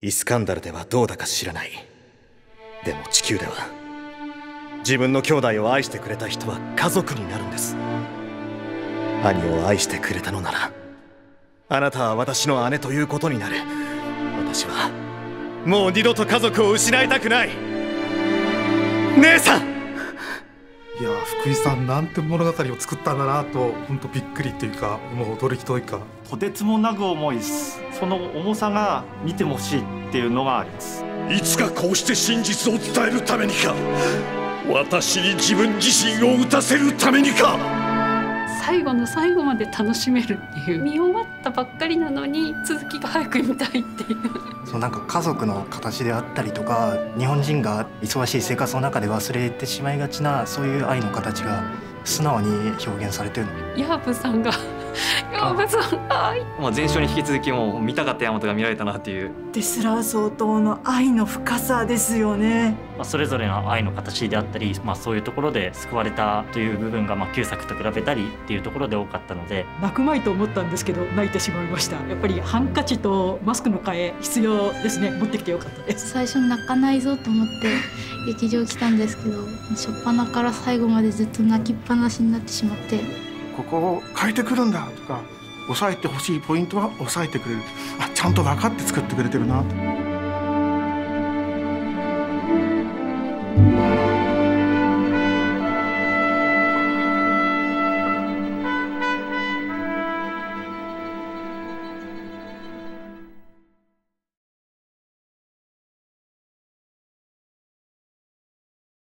イスカンダルではどうだか知らない。でも地球では自分の兄弟を愛してくれた人は家族になるんです。兄を愛してくれたのなら、あなたは私の姉ということになる。私はもう二度と家族を失いたくない。姉さん。 いや、福井さんなんて物語を作ったんだなと、本当びっくりというか、もう驚きというか、 とてつもなく重いです。その重さが見てほしいっていうのがあります。 いつかこうして真実を伝えるためにか、私に自分自身を打たせるためにか。 最後の最後まで楽しめるっていう、見終わったばっかりなのに続きが早く見たいっていうそう、なんか家族の形であったりとか、日本人が忙しい生活の中で忘れてしまいがちなそういう愛の形が素直に表現されてる。 ヤーブさんがヤーブさんが愛、 前章に引き続きもう見たかった大和が見られたなっていう。 デスラー総統の愛の深さですよね。 それぞれの愛の形であったり、そういうところで救われたという部分が旧作と比べたりっていうところで多かったので、 泣くまいと思ったんですけど泣いてしまいました。やっぱりハンカチとマスクの替え必要ですね。持ってきてよかったです。 最初泣かないぞと思って劇場来たんですけど、初っ端から最後までずっと泣きっぱなしになってしまって、 ここを変えてくるんだとか、抑えてほしいポイントは抑えてくれる。ちゃんと分かって作ってくれてるなと。